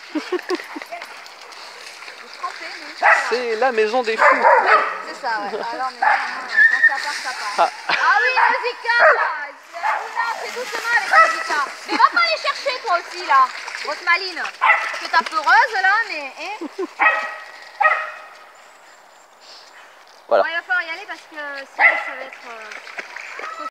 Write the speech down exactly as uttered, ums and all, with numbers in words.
C'est la maison des fous. C'est ça, ouais. Alors, mais non, non, quand ça part, ça part. Ah, Ah oui, Nausicaa, Oula, fais doucement avec Nausicaa. Mais va pas les chercher, toi aussi, là. Grosse maline. Tu es ta peureuse, là, mais... Hein. Voilà. Bon, il va falloir y aller parce que sinon, ça va être... Euh...